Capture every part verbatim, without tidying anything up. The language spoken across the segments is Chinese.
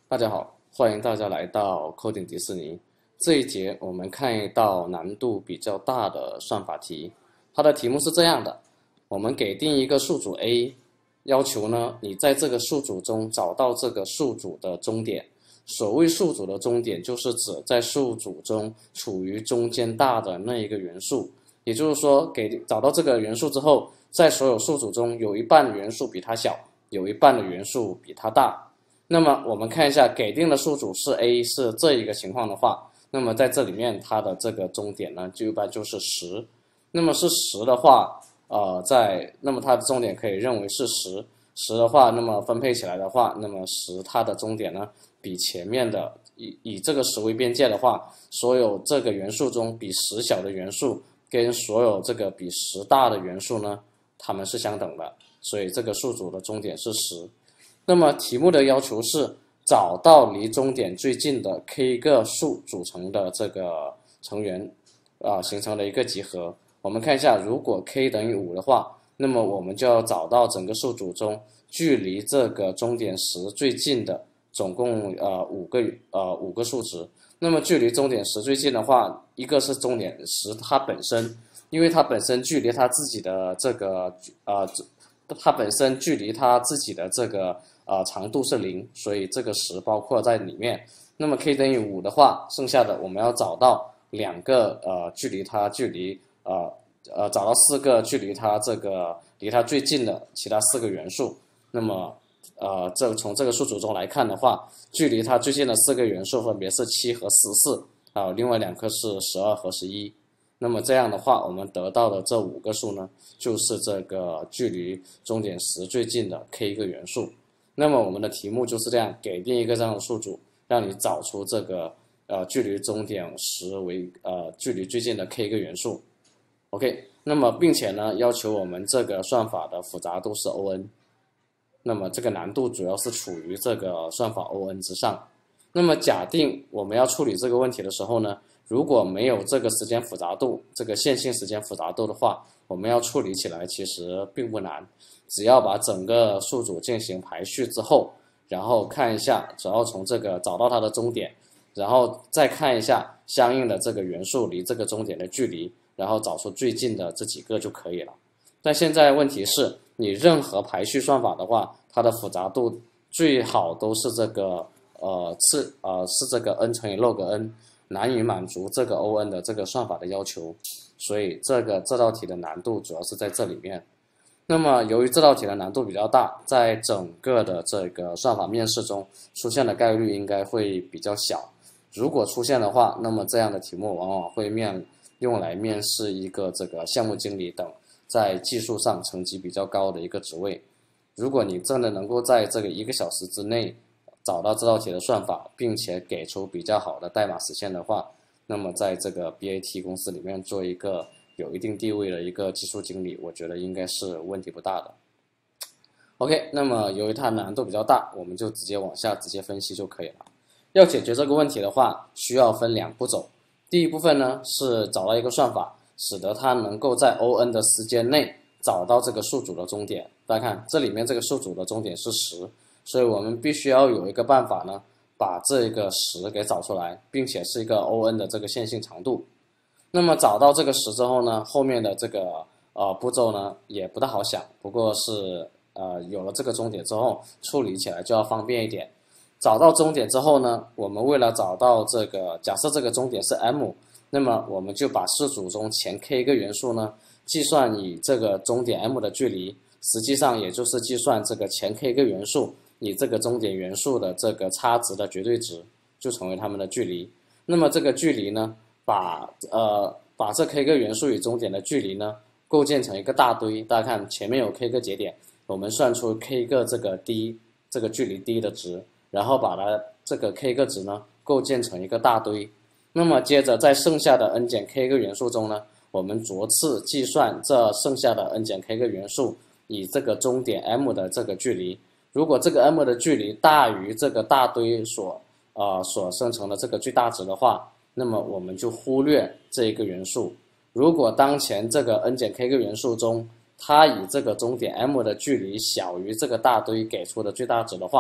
大家好，欢迎大家来到 Coding 迪士尼。这一节我们看一道难度比较大的算法题，它的题目是这样的：我们给定一个数组 A， 要求呢你在这个数组中找到这个数组的终点。所谓数组的终点，就是指在数组中处于中间大的那一个元素。也就是说，给找到这个元素之后，在所有数组中有一半元素比它小，有一半的元素比它大。那么我们看一下，给定的数组是 A 是这一个情况的话，那么在这里面它的这个终点呢，就一般就是十。那么是十的话，呃，在那么它的终点可以认为是十。十的话，那么分配起来的话，那么十它的终点呢，比前面的以以这个十为边界的话，所有这个元素中比十小的元素跟所有这个比十大的元素呢，它们是相等的，所以这个数组的终点是十。那么题目的要求是找到离终点最近的 k 个数组成的这个成员，啊、呃，形成了一个集合。我们看一下，如果 k 等于五的话，那么我们就要找到整个数组中距离这个终点十最近的总共呃五个呃五个数值。那么距离终点十最近的话，一个是终点十它本身，因为它本身距离它自己的这个呃它本身距离它自己的这个呃长度是零，所以这个十包括在里面。那么 k 等于五的话，剩下的我们要找到两个呃距离它距离呃呃找到四个距离它这个离它最近的其他四个元素。那么呃这从这个数组中来看的话，距离它最近的四个元素分别是七和十四，还有另外两个是十二和十一。那么这样的话，我们得到的这五个数呢，就是这个距离终点十最近的 k 个元素。那么我们的题目就是这样，给定一个这样的数组，让你找出这个呃距离终点十为呃距离最近的 k 个元素。OK， 那么并且呢，要求我们这个算法的复杂度是 O N。那么这个难度主要是处于这个算法 O N 之上。那么假定我们要处理这个问题的时候呢，如果没有这个时间复杂度，这个线性时间复杂度的话，我们要处理起来其实并不难，只要把整个数组进行排序之后，然后看一下，只要从这个找到它的终点，然后再看一下相应的这个元素离这个终点的距离，然后找出最近的这几个就可以了。但现在问题是，你任何排序算法的话，它的复杂度最好都是这个呃次呃是这个 n 乘以 log n， 难以满足这个 O N 的这个算法的要求，所以这个这道题的难度主要是在这里面。那么由于这道题的难度比较大，在整个的这个算法面试中出现的概率应该会比较小。如果出现的话，那么这样的题目往往会面用来面试一个这个项目经理等在技术上成绩比较高的一个职位。如果你真的能够在这个一个小时之内找到这道题的算法，并且给出比较好的代码实现的话，那么在这个 B A T 公司里面做一个有一定地位的一个技术经理，我觉得应该是问题不大的。OK， 那么由于它难度比较大，我们就直接往下直接分析就可以了。要解决这个问题的话，需要分两步走。第一部分呢是找到一个算法，使得它能够在 O N 的时间内找到这个数组的终点。大家看，这里面这个数组的终点是十，所以我们必须要有一个办法呢，把这个十给找出来，并且是一个 O N 的这个线性长度。那么找到这个十之后呢，后面的这个呃步骤呢也不大好想，不过是呃有了这个终点之后，处理起来就要方便一点。找到终点之后呢，我们为了找到这个，假设这个终点是 m， 那么我们就把式组中前 k 个元素呢，计算以这个终点 m 的距离，实际上也就是计算这个前 k 个元素以这个终点元素的这个差值的绝对值，就成为它们的距离。那么这个距离呢，把呃把这 k 个元素与终点的距离呢，构建成一个大堆。大家看前面有 k 个节点，我们算出 k 个这个 d 这个距离 d 的值。然后把它这个 k 个值呢构建成一个大堆，那么接着在剩下的 n 减 k 个元素中呢，我们逐次计算这剩下的 n 减 k 个元素以这个终点 m 的这个距离。如果这个 m 的距离大于这个大堆所呃所生成的这个最大值的话，那么我们就忽略这一个元素。如果当前这个 n 减 k 个元素中，它以这个终点 m 的距离小于这个大堆给出的最大值的话，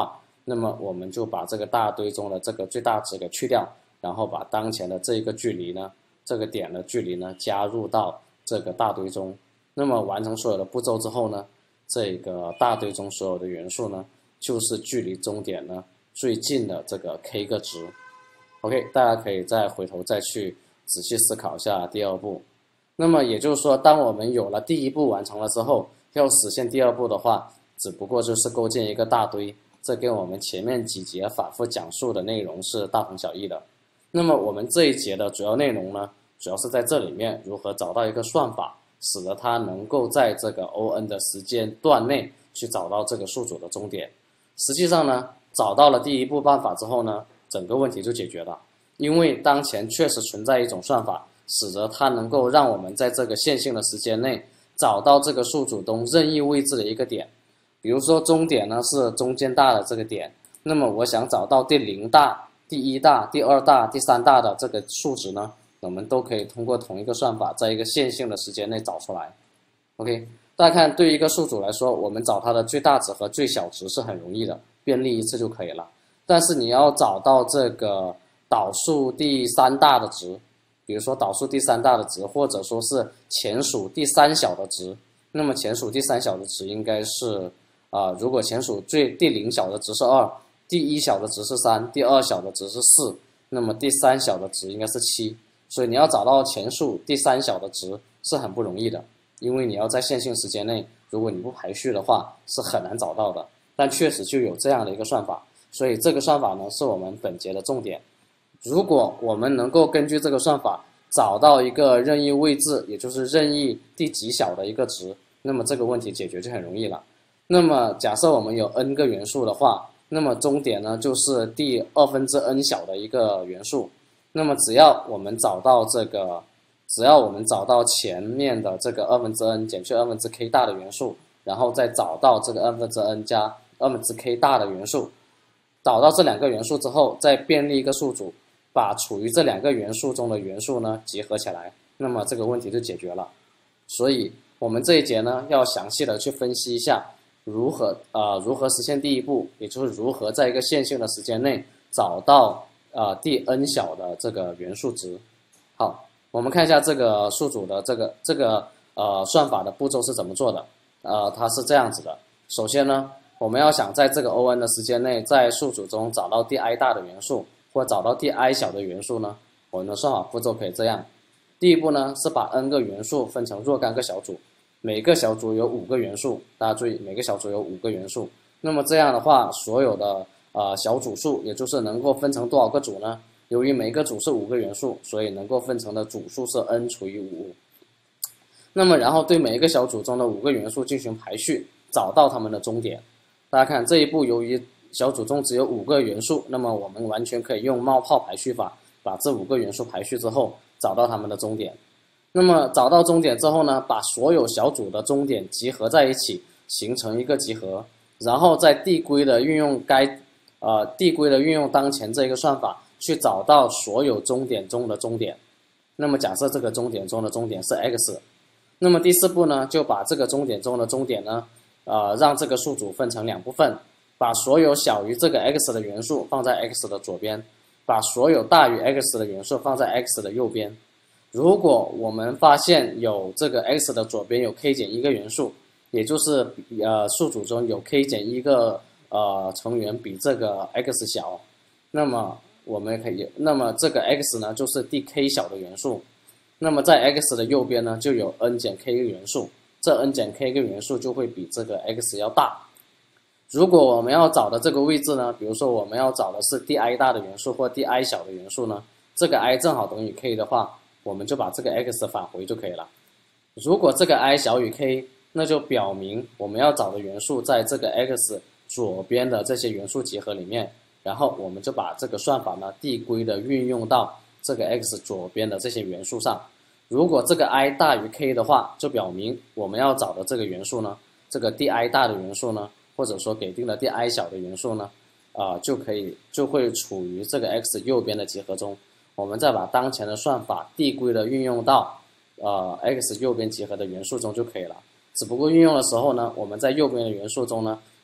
那么我们就把这个大堆中的这个最大值给去掉，然后把当前的这一个距离呢，这个点的距离呢加入到这个大堆中。那么完成所有的步骤之后呢，这个大堆中所有的元素呢，就是距离终点呢最近的这个 k 个值。OK， 大家可以再回头再去仔细思考一下第二步。那么也就是说，当我们有了第一步完成了之后，要实现第二步的话，只不过就是构建一个大堆，这跟我们前面几节反复讲述的内容是大同小异的。那么我们这一节的主要内容呢，主要是在这里面如何找到一个算法，使得它能够在这个 O N 的时间段内去找到这个数组的终点。实际上呢，找到了第一步办法之后呢，整个问题就解决了。因为当前确实存在一种算法，使得它能够让我们在这个线性的时间内找到这个数组中任意位置的一个点。比如说终点呢是中间大的这个点，那么我想找到第零大、第一大、第二大、第三大的这个数值呢，我们都可以通过同一个算法，在一个线性的时间内找出来。OK， 大家看，对于一个数组来说，我们找它的最大值和最小值是很容易的，便利一次就可以了。但是你要找到这个导数第三大的值，比如说导数第三大的值，或者说是前数第三小的值，那么前数第三小的值应该是啊、呃，如果前数最第零小的值是二，第一小的值是三，第二小的值是四，那么第三小的值应该是七。所以你要找到前数第三小的值是很不容易的，因为你要在线性时间内，如果你不排序的话，是很难找到的。但确实就有这样的一个算法，所以这个算法呢是我们本节的重点。如果我们能够根据这个算法找到一个任意位置，也就是任意第几小的一个值，那么这个问题解决就很容易了。那么假设我们有 n 个元素的话，那么终点呢就是第二分之 n 小的一个元素。那么只要我们找到这个，只要我们找到前面的这个二分之 n 减去二分之 k 大的元素，然后再找到这个二分之 n 加二分之 k 大的元素，找到这两个元素之后，再便利一个数组，把处于这两个元素中的元素呢集合起来，那么这个问题就解决了。所以我们这一节呢要详细的去分析一下如何呃如何实现第一步，也就是如何在一个线性的时间内找到呃第 n 小的这个元素值。好，我们看一下这个数组的这个这个呃算法的步骤是怎么做的。呃，它是这样子的。首先呢，我们要想在这个 O N 的时间内，在数组中找到第 i 大的元素，或找到第 i 小的元素呢，我们的算法步骤可以这样。第一步呢，是把 n 个元素分成若干个小组，每个小组有五个元素，大家注意，每个小组有五个元素。那么这样的话，所有的呃小组数，也就是能够分成多少个组呢？由于每个组是五个元素，所以能够分成的组数是 n 除以五。那么然后对每一个小组中的五个元素进行排序，找到它们的终点。大家看这一步，由于小组中只有五个元素，那么我们完全可以用冒泡排序法，把这五个元素排序之后，找到它们的终点。那么找到终点之后呢，把所有小组的终点集合在一起，形成一个集合，然后再递归的运用该呃递归的运用当前这个算法去找到所有终点中的终点。那么假设这个终点中的终点是 x， 那么第四步呢，就把这个终点中的终点呢，呃让这个数组分成两部分，把所有小于这个 x 的元素放在 x 的左边，把所有大于 x 的元素放在 x 的右边。如果我们发现有这个 x 的左边有 k 减一个元素，也就是呃数组中有 k 减一个呃成员比这个 x 小，那么我们可以，那么这个 x 呢就是第 k 小的元素。那么在 x 的右边呢就有 n 减 k 个元素，这 n 减 k 个元素就会比这个 x 要大。如果我们要找的这个位置呢，比如说我们要找的是第 i 大的元素或第 i 小的元素呢，这个 i 正好等于 k 的话，我们就把这个 x 返回就可以了。如果这个 i 小于 k， 那就表明我们要找的元素在这个 x 左边的这些元素集合里面，然后我们就把这个算法呢递归的运用到这个 x 左边的这些元素上。如果这个 i 大于 k 的话，就表明我们要找的这个元素呢，这个第 i 大的元素呢，或者说给定的第 i 小的元素呢，啊、呃，就可以就会处于这个 x 右边的集合中。我们再把当前的算法递归的运用到呃 x 右边集合的元素中就可以了。只不过运用的时候呢，我们在右边的元素中呢，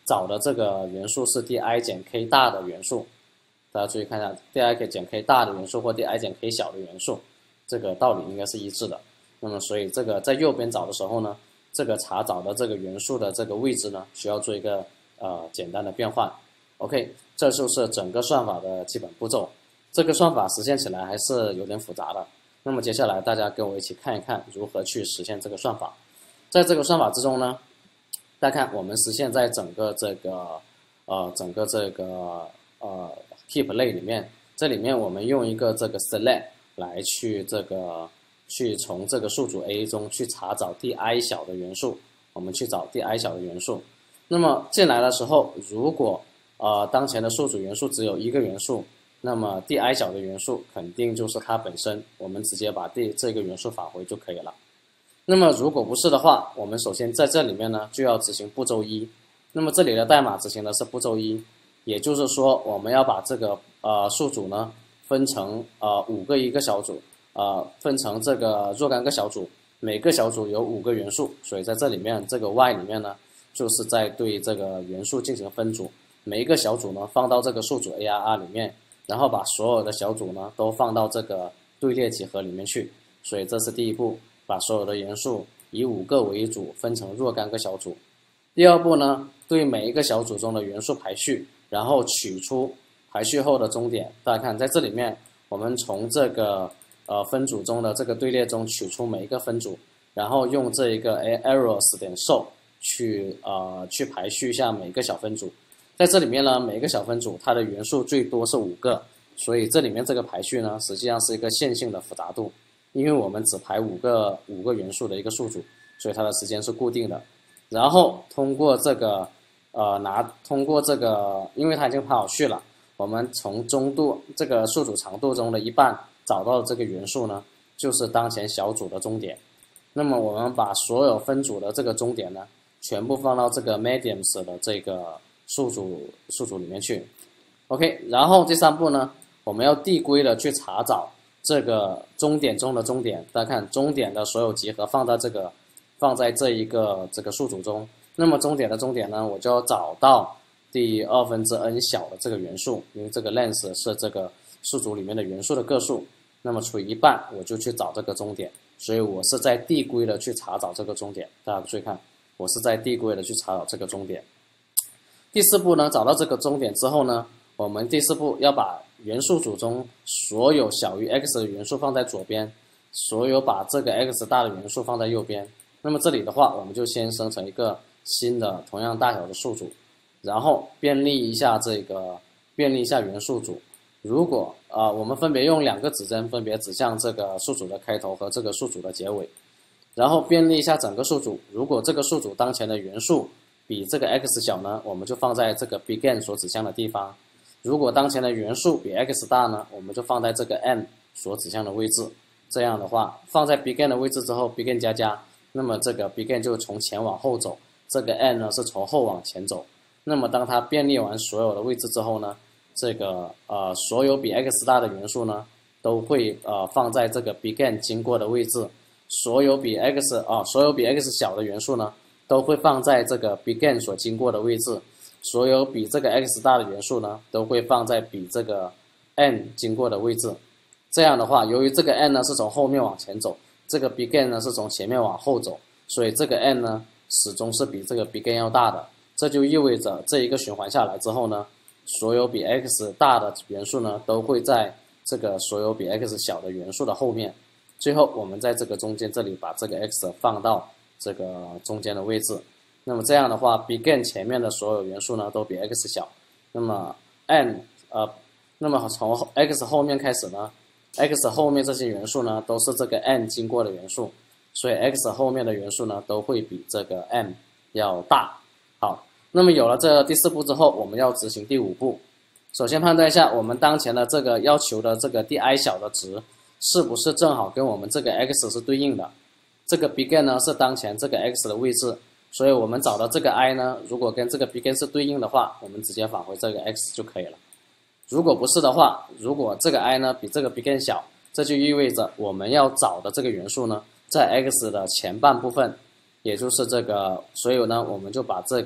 找的这个元素是 di 减 k 大的元素，大家注意看一下 di 减 k 大的元素或 di 减 k 小的元素，这个道理应该是一致的。那么所以这个在右边找的时候呢，这个查找的这个元素的这个位置呢，需要做一个呃简单的变换。OK， 这就是整个算法的基本步骤。这个算法实现起来还是有点复杂的。那么接下来大家跟我一起看一看如何去实现这个算法。在这个算法之中呢，大家看我们实现在整个这个呃整个这个呃 heap 类里面，这里面我们用一个这个 select 来去这个去从这个数组 A 中去查找 di 小的元素，我们去找 di 小的元素。那么进来的时候，如果呃当前的数组元素只有一个元素，那么 di 小的元素肯定就是它本身，我们直接把 d 这个元素返回就可以了。那么如果不是的话，我们首先在这里面呢就要执行步骤一。那么这里的代码执行的是步骤一，也就是说我们要把这个呃数组呢分成呃五个一个小组，呃分成这个若干个小组，每个小组有五个元素，所以在这里面这个 y 里面呢就是在对这个元素进行分组，每一个小组呢放到这个数组 A R R 里面，然后把所有的小组呢都放到这个队列集合里面去，所以这是第一步，把所有的元素以五个为主，分成若干个小组。第二步呢，对每一个小组中的元素排序，然后取出排序后的终点。大家看，在这里面，我们从这个呃分组中的这个队列中取出每一个分组，然后用这一个 arrows 点 show 去呃去排序一下每个小分组。在这里面呢，每个小分组它的元素最多是五个，所以这里面这个排序呢，实际上是一个线性的复杂度。因为我们只排五个五个元素的一个数组，所以它的时间是固定的。然后通过这个呃拿通过这个，因为它已经排好序了，我们从中度这个数组长度中的一半找到的这个元素呢，就是当前小组的终点。那么我们把所有分组的这个终点呢，全部放到这个 mediums 的这个数组数组里面去。OK， 然后第三步呢，我们要递归的去查找这个终点中的终点。大家看，终点的所有集合放在这个放在这一个这个数组中。那么终点的终点呢，我就要找到第二分之 n 小的这个元素，因为这个 length 是这个数组里面的元素的个数。那么除以一半，我就去找这个终点。所以我是在递归的去查找这个终点。大家注意看，我是在递归的去查找这个终点。第四步呢，找到这个终点之后呢，我们第四步要把元素组中所有小于 x 的元素放在左边，所有把这个 x 大的元素放在右边。那么这里的话，我们就先生成一个新的同样大小的数组，然后便利一下这个便利一下元素组。如果啊、呃，我们分别用两个指针分别指向这个数组的开头和这个数组的结尾，然后便利一下整个数组。如果这个数组当前的元素比这个 x 小呢，我们就放在这个 begin 所指向的地方。如果当前的元素比 x 大呢，我们就放在这个 n 所指向的位置。这样的话，放在 begin 的位置之后 begin 加加，那么这个 begin 就从前往后走，这个 n 呢是从后往前走。那么当它便利完所有的位置之后呢，这个呃所有比 x 大的元素呢都会呃放在这个 begin 经过的位置，所有比 x 啊、呃、所有比 x 小的元素呢都会放在这个 begin 所经过的位置，所有比这个 x 大的元素呢都会放在比这个 n 经过的位置。这样的话，由于这个 n 呢是从后面往前走，这个 begin 呢是从前面往后走，所以这个 n 呢始终是比这个 begin 要大的。这就意味着这一个循环下来之后呢，所有比 x 大的元素呢都会在这个所有比 x 小的元素的后面。最后我们在这个中间这里把这个 x 放到这个中间的位置。那么这样的话 begin 前面的所有元素呢都比 x 小，那么 n 呃那么从 x 后面开始呢 x 后面这些元素呢都是这个 n 经过的元素，所以 x 后面的元素呢都会比这个 m 要大。好，那么有了这第四步之后，我们要执行第五步。首先判断一下我们当前的这个要求的这个 di 小的值是不是正好跟我们这个 x 是对应的。这个 begin 呢是当前这个 x 的位置，所以我们找到这个 i 呢，如果跟这个 begin 是对应的话，我们直接返回这个 x 就可以了。如果不是的话，如果这个 i 呢比这个 begin 小，这就意味着我们要找的这个元素呢在 x 的前半部分，也就是这个，所以呢我们就把这个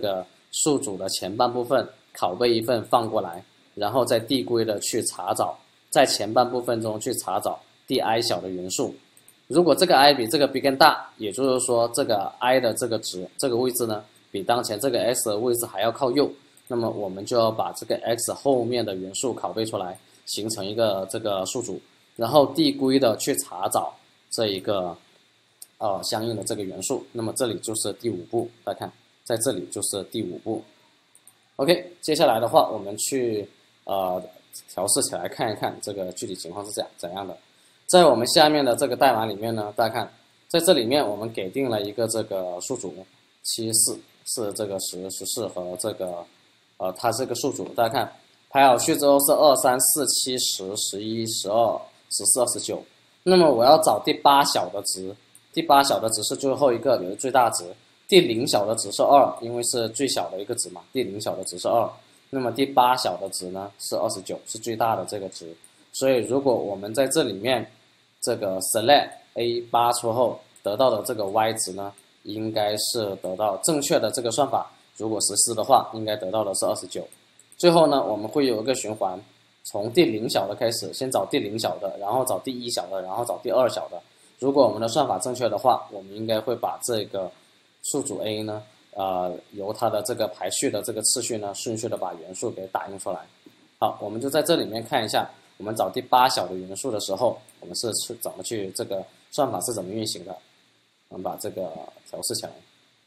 数组的前半部分拷贝一份放过来，然后再递归的去查找，在前半部分中去查找第 i 小的元素。如果这个 i 比这个 b 更大，也就是说这个 i 的这个值这个位置呢，比当前这个 x 的位置还要靠右，那么我们就要把这个 x 后面的元素拷贝出来，形成一个这个数组，然后递归的去查找这一个呃相应的这个元素。那么这里就是第五步，大家看，在这里就是第五步。OK， 接下来的话，我们去呃调试起来看一看这个具体情况是怎样怎样的。在我们下面的这个代码里面呢，大家看，在这里面我们给定了一个这个数组七四，是这个十十四和这个呃它这个数组，大家看排好序之后是二三四七十十一十二十四二十九。那么我要找第八小的值，第八小的值是最后一个，也是最大值。第零小的值是二，因为是最小的一个值嘛，第零小的值是二。那么第八小的值呢是二十九，是最大的这个值。所以如果我们在这里面这个 select a 八出后得到的这个 y 值呢，应该是得到正确的这个算法，如果实施的话，应该得到的是二十九。最后呢，我们会有一个循环，从第零小的开始，先找第零小的，然后找第一小的，然后找第二小的。如果我们的算法正确的话，我们应该会把这个数组 A 呢，呃，由它的这个排序的这个次序呢，顺序的把元素给打印出来。好，我们就在这里面看一下，我们找第八小的元素的时候，我们是去怎么去这个算法是怎么运行的。我们把这个调试起来。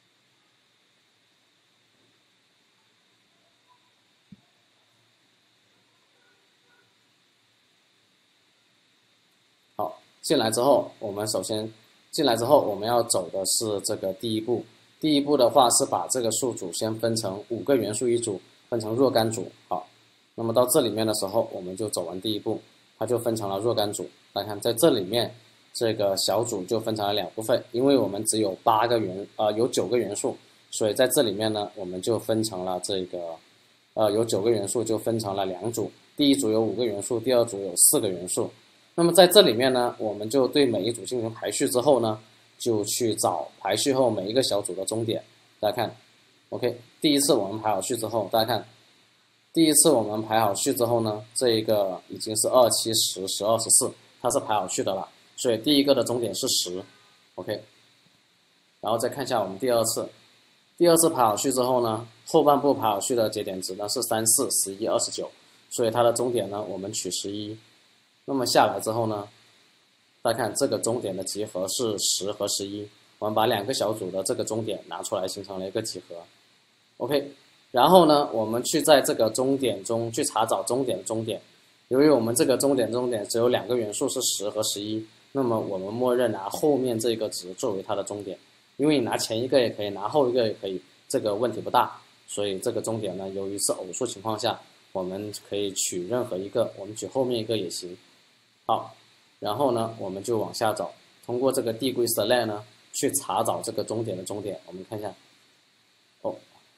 好，进来之后，我们首先进来之后，我们要走的是这个第一步。第一步的话是把这个数组先分成五个元素一组，分成若干组。好，那么到这里面的时候，我们就走完第一步，它就分成了若干组。来看，在这里面这个小组就分成了两部分，因为我们只有八个元，呃，有九个元素，所以在这里面呢，我们就分成了这个，呃，有九个元素就分成了两组。第一组有五个元素，第二组有四个元素。那么在这里面呢，我们就对每一组进行排序之后呢，就去找排序后每一个小组的终点。大家看 ，OK， 第一次我们排好序之后，大家看，第一次我们排好序之后呢，这一个已经是二七十十二十四，它是排好序的了，所以第一个的终点是十 ，OK。然后再看一下我们第二次，第二次排好序之后呢，后半部排好序的节点值呢是三四十一二十九，所以它的终点呢我们取十一。那么下来之后呢，大家看这个终点的集合是十和十一，我们把两个小组的这个终点拿出来，形成了一个集合 ，OK。然后呢，我们去在这个终点中去查找终点终点。由于我们这个终点终点只有两个元素是十和十一，那么我们默认拿后面这个值作为它的终点，因为你拿前一个也可以，拿后一个也可以，这个问题不大。所以这个终点呢，由于是偶数情况下，我们可以取任何一个，我们取后面一个也行。好，然后呢，我们就往下找，通过这个递归 select 呢，去查找这个终点的终点。我们看一下，哦，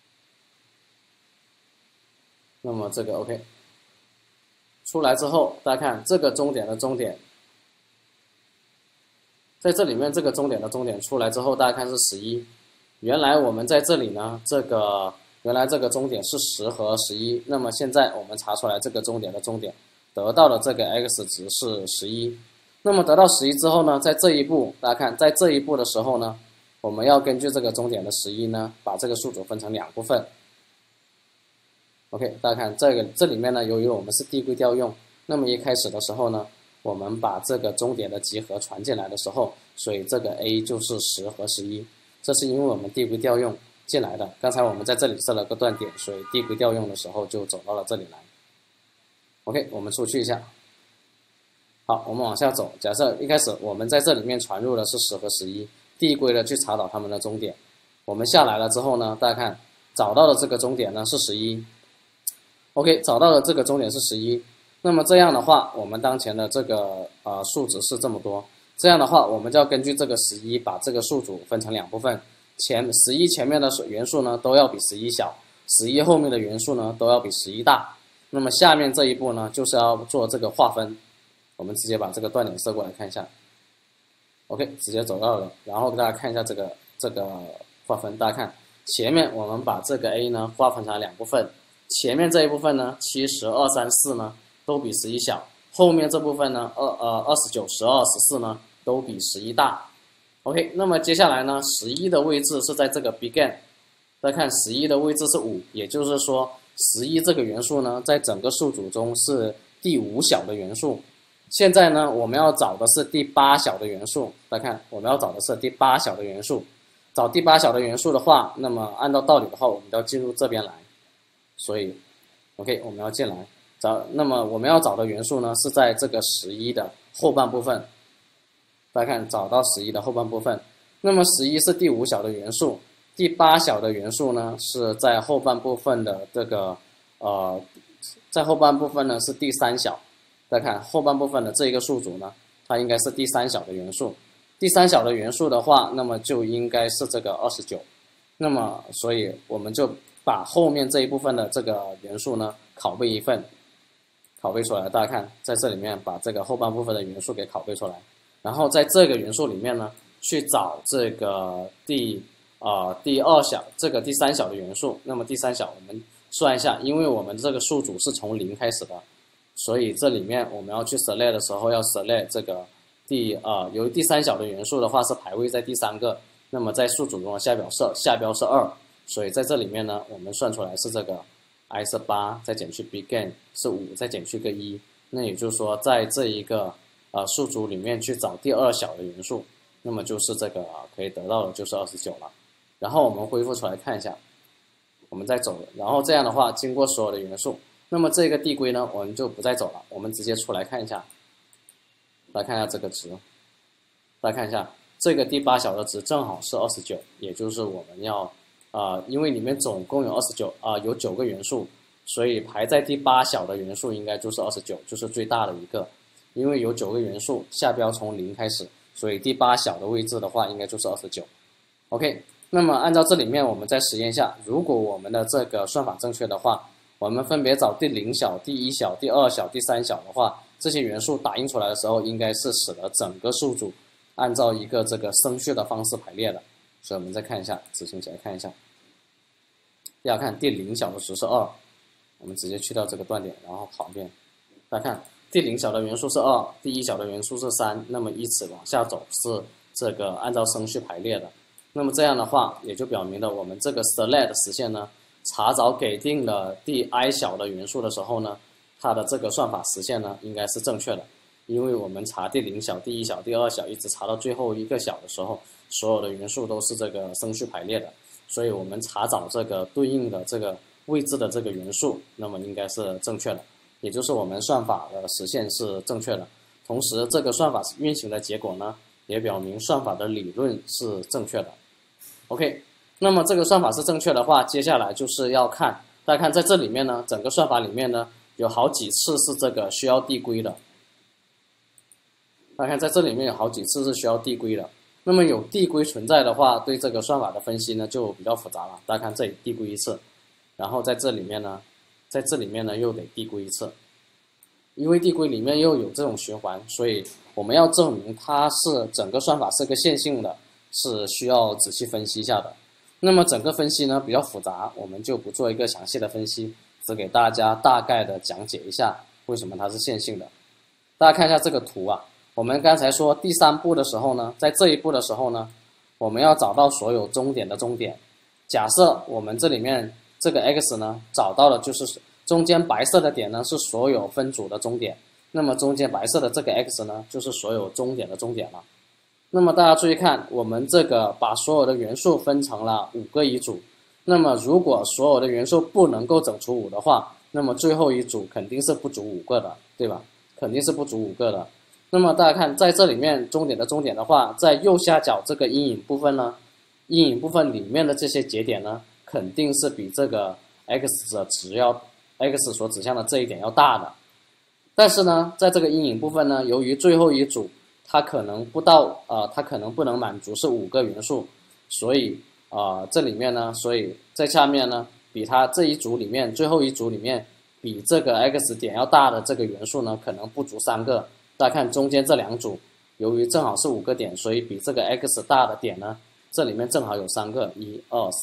那么这个 OK 出来之后，大家看这个终点的终点，在这里面这个终点的终点出来之后，大家看是十一。原来我们在这里呢，这个原来这个终点是十和十一，那么现在我们查出来这个终点的终点。得到的这个 x 值是十一，那么得到十一之后呢，在这一步，大家看，在这一步的时候呢，我们要根据这个终点的十一呢，把这个数组分成两部分。OK， 大家看这个这里面呢，由于我们是递归调用，那么一开始的时候呢，我们把这个终点的集合传进来的时候，所以这个 a 就是十和十一，这是因为我们递归调用进来的。刚才我们在这里设了个断点，所以递归调用的时候就走到了这里来。OK， 我们出去一下。好，我们往下走。假设一开始我们在这里面传入的是十和十一，递归的去查找它们的终点。我们下来了之后呢，大家看找到的这个终点呢是十一。OK， 找到的这个终点是十一。那么这样的话，我们当前的这个呃数值是这么多。这样的话，我们就要根据这个十一把这个数组分成两部分。前十一前面的元素呢都要比十一小，十一后面的元素呢都要比十一大。那么下面这一步呢，就是要做这个划分。我们直接把这个断点设过来看一下 ，OK， 直接走到了。然后大家看一下这个这个划分，大家看前面我们把这个 A 呢划分成两部分，前面这一部分呢七、十、二、三、四呢都比十一小，后面这部分呢二呃二十九、十二、十四呢都比十一大。OK， 那么接下来呢，十一的位置是在这个 begin， 再看十一的位置是五，也就是说十一这个元素呢在整个数组中是第五小的元素。现在呢，我们要找的是第八小的元素。来看，我们要找的是第八小的元素。找第八小的元素的话，那么按照道理的话，我们要进入这边来。所以 ，OK， 我们要进来找。那么我们要找的元素呢，是在这个十一的后半部分。大家看，找到十一的后半部分。那么十一是第五小的元素，第八小的元素呢是在后半部分的这个呃，在后半部分呢是第三小。再看后半部分的这一个数组呢，它应该是第三小的元素。第三小的元素的话，那么就应该是这个二十九。那么，所以我们就把后面这一部分的这个元素呢，拷贝一份，拷贝出来。大家看，在这里面把这个后半部分的元素给拷贝出来，然后在这个元素里面呢，去找这个第呃第二小这个第三小的元素。那么第三小我们算一下，因为我们这个数组是从零开始的。所以这里面我们要去 select 的时候，要 select 这个第呃，由于第三小的元素的话是排位在第三个，那么在数组中的下标是下标是二，所以在这里面呢，我们算出来是这个 i 是八，再减去 begin 是五，再减去个一，那也就是说在这一个呃数组里面去找第二小的元素，那么就是这个、呃、可以得到的就是二十九了。然后我们恢复出来看一下，我们再走，然后这样的话经过所有的元素。那么这个递归呢，我们就不再走了，我们直接出来看一下，来看一下这个值，来看一下这个第八小的值正好是二十九，也就是我们要啊、呃，因为里面总共有二十九啊，有九个元素，所以排在第八小的元素应该就是二十九，就是最大的一个，因为有九个元素，下标从零开始，所以第八小的位置的话应该就是二十九。OK， 那么按照这里面我们再实验一下，如果我们的这个算法正确的话。我们分别找第零小、第一小、第二小、第三小的话，这些元素打印出来的时候，应该是使得整个数组按照一个这个升序的方式排列的。所以我们再看一下，执行起来看一下。大家看第零小的值是二，我们直接去掉这个断点，然后跑一遍。大家看第零小的元素是二，第一小的元素是三，那么依此往下走是这个按照升序排列的。那么这样的话，也就表明了我们这个 select 的实现呢。查找给定的第 i 小的元素的时候呢，它的这个算法实现呢应该是正确的，因为我们查第零小、第一小、第二小，一直查到最后一个小的时候，所有的元素都是这个升序排列的，所以我们查找这个对应的这个位置的这个元素，那么应该是正确的，也就是我们算法的实现是正确的。同时，这个算法运行的结果呢，也表明算法的理论是正确的。OK。那么这个算法是正确的话，接下来就是要看，大家看在这里面呢，整个算法里面呢，有好几次是这个需要递归的。大家看在这里面有好几次是需要递归的。那么有递归存在的话，对这个算法的分析呢就比较复杂了。大家看这里递归一次，然后在这里面呢，在这里面呢又得递归一次，因为递归里面又有这种循环，所以我们要证明它是整个算法是个线性的，是需要仔细分析一下的。那么整个分析呢比较复杂，我们就不做一个详细的分析，只给大家大概的讲解一下为什么它是线性的。大家看一下这个图啊，我们刚才说第三步的时候呢，在这一步的时候呢，我们要找到所有终点的终点。假设我们这里面这个 x 呢找到了，就是中间白色的点呢是所有分组的终点，那么中间白色的这个 x 呢就是所有终点的终点了。那么大家注意看，我们这个把所有的元素分成了五个一组，那么如果所有的元素不能够整除五的话，那么最后一组肯定是不足五个的，对吧？肯定是不足五个的。那么大家看在这里面终点的终点的话，在右下角这个阴影部分呢，阴影部分里面的这些节点呢，肯定是比这个 x 的值要 x 所指向的这一点要大的。但是呢，在这个阴影部分呢，由于最后一组它可能不到呃，它可能不能满足是五个元素，所以呃这里面呢，所以在下面呢，比它这一组里面最后一组里面比这个 x 点要大的这个元素呢，可能不足三个。大家看中间这两组，由于正好是五个点，所以比这个 x 大的点呢，这里面正好有三个，一二三，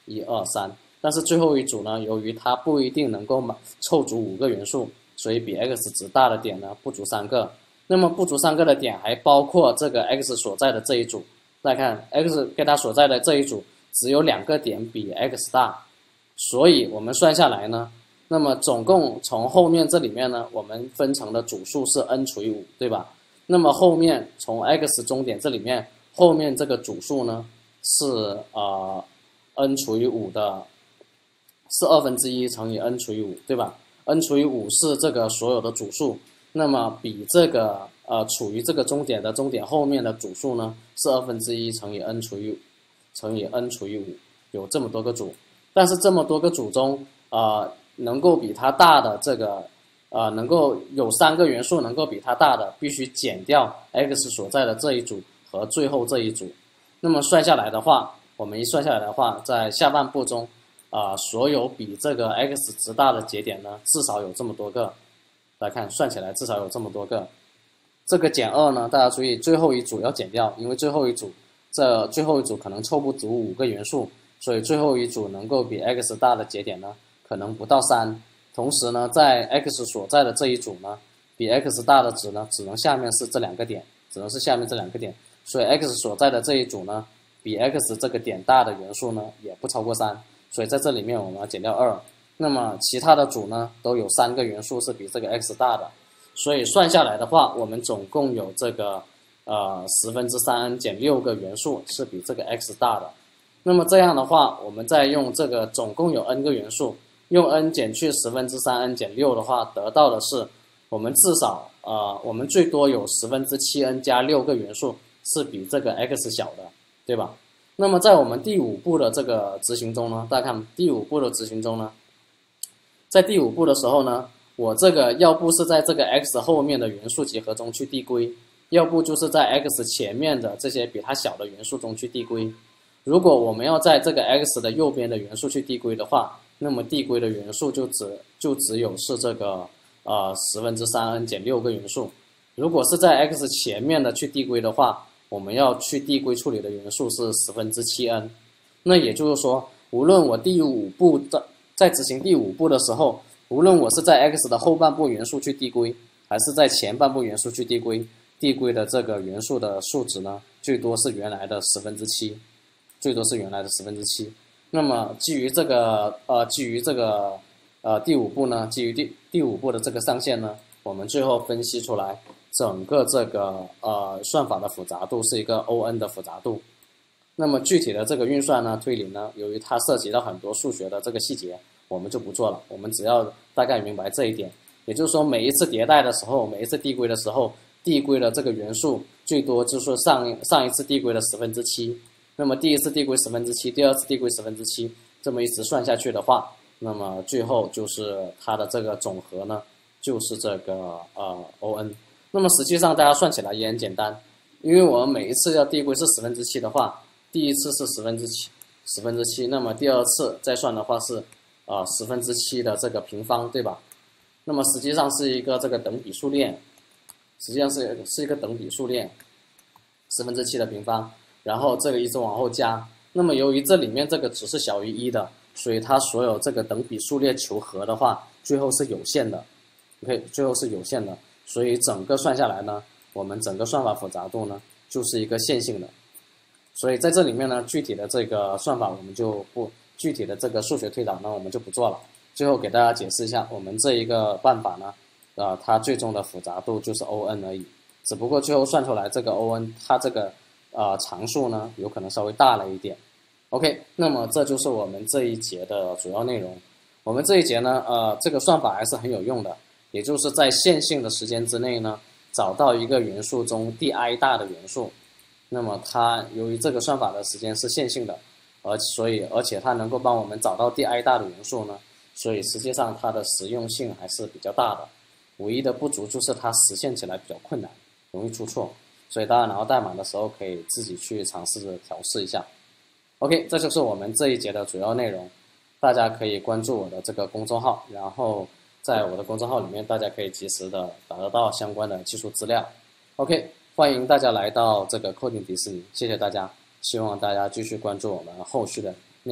一二三。但是最后一组呢，由于它不一定能够凑足五个元素，所以比 x 值大的点呢不足三个。那么不足三个的点还包括这个 x 所在的这一组。再看 x 跟它所在的这一组只有两个点比 x 大，所以我们算下来呢，那么总共从后面这里面呢，我们分成的组数是 n 除以五，对吧？那么后面从 x 终点这里面，后面这个组数呢是呃 n 除以五的。是二分之一乘以 n 除以五，对吧 ？n 除以五是这个所有的组数，那么比这个呃处于这个终点的终点后面的组数呢是二分之一乘以 n 除以五乘以 n 除以五，有这么多个组，但是这么多个组中，呃，能够比它大的这个呃能够有三个元素能够比它大的，必须减掉 x 所在的这一组和最后这一组。那么算下来的话，我们一算下来的话，在下半部中。啊、呃，所有比这个 x 值大的节点呢，至少有这么多个。来看，算起来至少有这么多个。这个减二呢，大家注意，最后一组要减掉，因为最后一组这最后一组可能凑不足五个元素，所以最后一组能够比 x 大的节点呢，可能不到三。同时呢，在 x 所在的这一组呢，比 x 大的值呢，只能下面是这两个点，只能是下面这两个点，所以 x 所在的这一组呢，比 x 这个点大的元素呢，也不超过三。所以在这里面我们要减掉二，那么其他的组呢都有三个元素是比这个 x 大的，所以算下来的话，我们总共有这个呃十分之三 n 减六个元素是比这个 x 大的。那么这样的话，我们再用这个总共有 n 个元素，用 n 减去十分之三 n 减六的话，得到的是我们至少呃我们最多有十分之七 n 加六个元素是比这个 x 小的，对吧？那么在我们第五步的这个执行中呢，大家看第五步的执行中呢，在第五步的时候呢，我这个要不是在这个 x 后面的元素集合中去递归，要不就是在 x 前面的这些比它小的元素中去递归。如果我们要在这个 x 的右边的元素去递归的话，那么递归的元素就只就只有是这个呃十分之三 n 减六个元素。如果是在 x 前面的去递归的话，我们要去递归处理的元素是十分之七 n， 那也就是说，无论我第五步在在执行第五步的时候，无论我是在 x 的后半部元素去递归，还是在前半部元素去递归，递归的这个元素的数值呢，最多是原来的十分之七，最多是原来的十分之七。那么基于这个呃基于这个呃第五步呢，基于第第五步的这个上限呢，我们最后分析出来。整个这个呃算法的复杂度是一个 O N 的复杂度，那么具体的这个运算呢、推理呢，由于它涉及到很多数学的这个细节，我们就不做了。我们只要大概明白这一点，也就是说，每一次迭代的时候，每一次递归的时候，递归的这个元素最多就是上上一次递归的十分之七。那么第一次递归十分之七，第二次递归十分之七，这么一直算下去的话，那么最后就是它的这个总和呢，就是这个呃 O N。那么实际上大家算起来也很简单，因为我们每一次要递归是十分之七的话，第一次是十分之七，十分之七，那么第二次再算的话是，啊十分之七的这个平方，对吧？那么实际上是一个这个等比数列，实际上是是一个等比数列，十分之七的平方，然后这个一直往后加。那么由于这里面这个值是小于一的，所以它所有这个等比数列求和的话，最后是有限的 ，OK， 最后是有限的。所以整个算下来呢，我们整个算法复杂度呢就是一个线性的。所以在这里面呢，具体的这个算法我们就不具体的这个数学推导呢我们就不做了。最后给大家解释一下，我们这一个办法呢，呃，它最终的复杂度就是 O N 而已，只不过最后算出来这个 O N 它这个呃常数呢有可能稍微大了一点。OK， 那么这就是我们这一节的主要内容。我们这一节呢，呃，这个算法还是很有用的。也就是在线性的时间之内呢，找到一个元素中第 i 大的元素，那么它由于这个算法的时间是线性的，而所以而且它能够帮我们找到第 i 大的元素呢，所以实际上它的实用性还是比较大的。唯一的不足就是它实现起来比较困难，容易出错，所以大家拿到代码的时候可以自己去尝试着调试一下。OK， 这就是我们这一节的主要内容，大家可以关注我的这个公众号，然后在我的公众号里面，大家可以及时的得到相关的技术资料。OK， 欢迎大家来到这个 Coding 迪士尼，谢谢大家，希望大家继续关注我们后续的内容。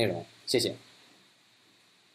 谢谢。